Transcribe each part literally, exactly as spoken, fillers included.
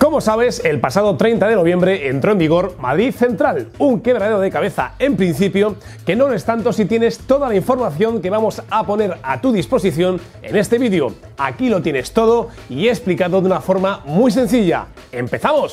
Como sabes, el pasado treinta de noviembre entró en vigor Madrid Central, un quebradero de cabeza en principio, que no lo es tanto si tienes toda la información que vamos a poner a tu disposición en este vídeo. Aquí lo tienes todo y explicado de una forma muy sencilla. ¡Empezamos!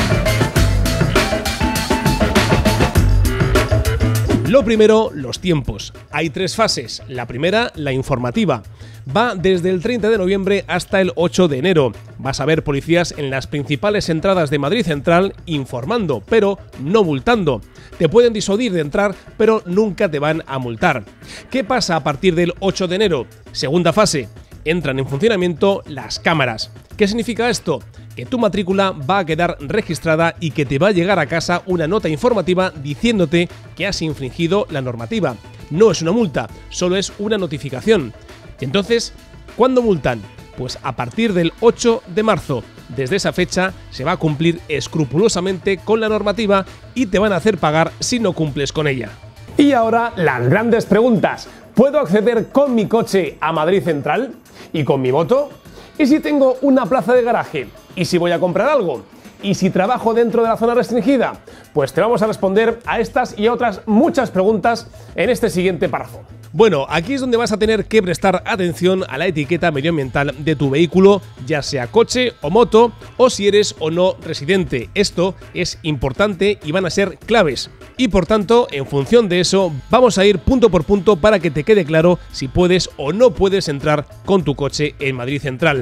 Lo primero, los tiempos. Hay tres fases. La primera, la informativa. Va desde el treinta de noviembre hasta el ocho de enero. Vas a ver policías en las principales entradas de Madrid Central informando, pero no multando. Te pueden disuadir de entrar, pero nunca te van a multar. ¿Qué pasa a partir del ocho de enero? Segunda fase. Entran en funcionamiento las cámaras. ¿Qué significa esto? Que tu matrícula va a quedar registrada y que te va a llegar a casa una nota informativa diciéndote que has infringido la normativa. No es una multa, solo es una notificación. Y entonces, ¿cuándo multan? Pues a partir del ocho de marzo. Desde esa fecha se va a cumplir escrupulosamente con la normativa y te van a hacer pagar si no cumples con ella. Y ahora las grandes preguntas. ¿Puedo acceder con mi coche a Madrid Central? ¿Y con mi moto? ¿Y si tengo una plaza de garaje? ¿Y si voy a comprar algo? ¿Y si trabajo dentro de la zona restringida? Pues te vamos a responder a estas y a otras muchas preguntas en este siguiente párrafo. Bueno, aquí es donde vas a tener que prestar atención a la etiqueta medioambiental de tu vehículo, ya sea coche o moto, o si eres o no residente. Esto es importante y van a ser claves. Y por tanto, en función de eso, vamos a ir punto por punto para que te quede claro si puedes o no puedes entrar con tu coche en Madrid Central.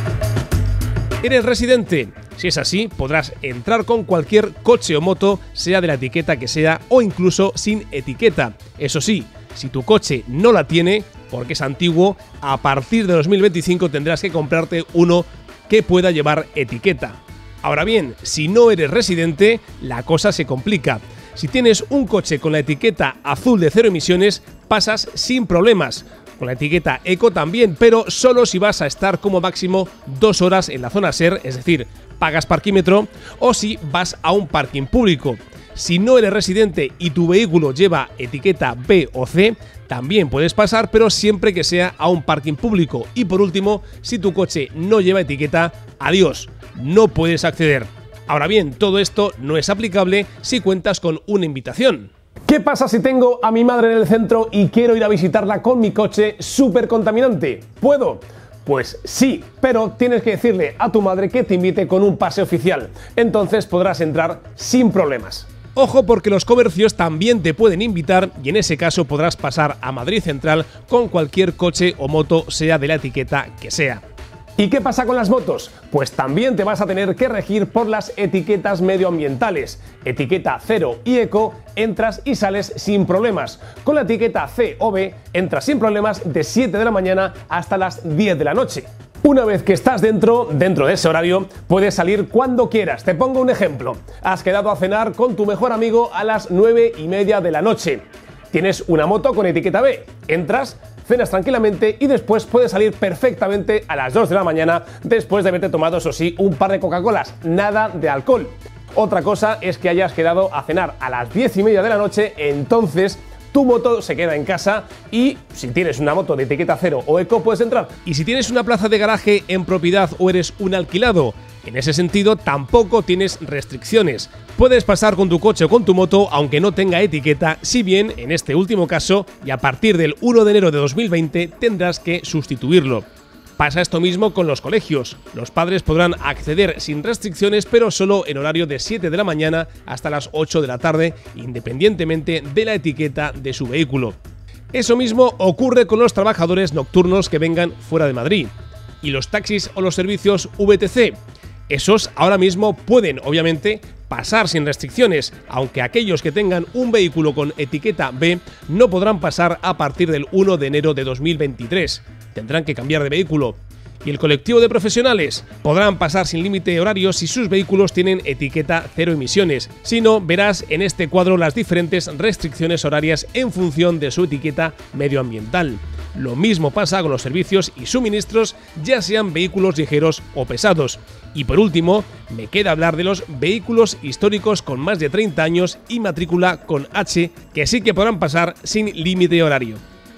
¿Eres residente? Si es así, podrás entrar con cualquier coche o moto, sea de la etiqueta que sea o incluso sin etiqueta. Eso sí, si tu coche no la tiene, porque es antiguo, a partir de dos mil veinticinco tendrás que comprarte uno que pueda llevar etiqueta. Ahora bien, si no eres residente, la cosa se complica. Si tienes un coche con la etiqueta azul de cero emisiones, pasas sin problemas. Con la etiqueta Eco también, pero solo si vas a estar como máximo dos horas en la zona SER, es decir, pagas parquímetro, o si vas a un parking público. Si no eres residente y tu vehículo lleva etiqueta B o C, también puedes pasar, pero siempre que sea a un parking público. Y por último, si tu coche no lleva etiqueta, adiós, no puedes acceder. Ahora bien, todo esto no es aplicable si cuentas con una invitación. ¿Qué pasa si tengo a mi madre en el centro y quiero ir a visitarla con mi coche súper contaminante? ¿Puedo? Pues sí, pero tienes que decirle a tu madre que te invite con un pase oficial. Entonces podrás entrar sin problemas. Ojo, porque los comercios también te pueden invitar y en ese caso podrás pasar a Madrid Central con cualquier coche o moto, sea de la etiqueta que sea. ¿Y qué pasa con las motos? Pues también te vas a tener que regir por las etiquetas medioambientales. Etiqueta cero y eco, entras y sales sin problemas. Con la etiqueta C o B, entras sin problemas de siete de la mañana hasta las diez de la noche. Una vez que estás dentro, dentro de ese horario, puedes salir cuando quieras. Te pongo un ejemplo. Has quedado a cenar con tu mejor amigo a las nueve y media de la noche. Tienes una moto con etiqueta B. Entras, cenas tranquilamente y después puedes salir perfectamente a las dos de la mañana después de haberte tomado, eso sí, un par de Coca-Colas. Nada de alcohol. Otra cosa es que hayas quedado a cenar a las diez y media de la noche, entonces tu moto se queda en casa y si tienes una moto de etiqueta cero o eco puedes entrar. Y si tienes una plaza de garaje en propiedad o eres un alquilado, en ese sentido tampoco tienes restricciones. Puedes pasar con tu coche o con tu moto aunque no tenga etiqueta, si bien en este último caso y a partir del uno de enero de dos mil veinte tendrás que sustituirlo. Pasa esto mismo con los colegios. Los padres podrán acceder sin restricciones, pero solo en horario de siete de la mañana hasta las ocho de la tarde, independientemente de la etiqueta de su vehículo. Eso mismo ocurre con los trabajadores nocturnos que vengan fuera de Madrid. Y los taxis o los servicios V T C. Esos ahora mismo pueden, obviamente, pasar sin restricciones, aunque aquellos que tengan un vehículo con etiqueta B no podrán pasar a partir del uno de enero de dos mil veintitrés. Tendrán que cambiar de vehículo. Y el colectivo de profesionales podrán pasar sin límite horario si sus vehículos tienen etiqueta cero emisiones. Si no, verás en este cuadro las diferentes restricciones horarias en función de su etiqueta medioambiental. Lo mismo pasa con los servicios y suministros, ya sean vehículos ligeros o pesados. Y por último, me queda hablar de los vehículos históricos con más de treinta años y matrícula con H, que sí que podrán pasar sin límite horario.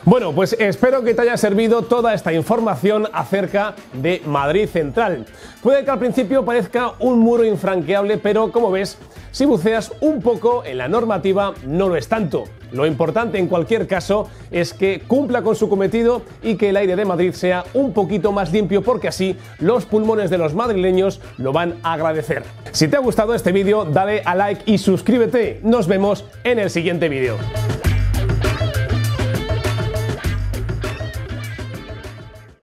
Bueno, pues espero que te haya servido toda esta información acerca de Madrid Central. Puede que al principio parezca un muro infranqueable, pero como ves, si buceas un poco en la normativa, no lo es tanto. Lo importante en cualquier caso es que cumpla con su cometido y que el aire de Madrid sea un poquito más limpio, porque así los pulmones de los madrileños lo van a agradecer. Si te ha gustado este vídeo, dale a like y suscríbete. Nos vemos en el siguiente vídeo.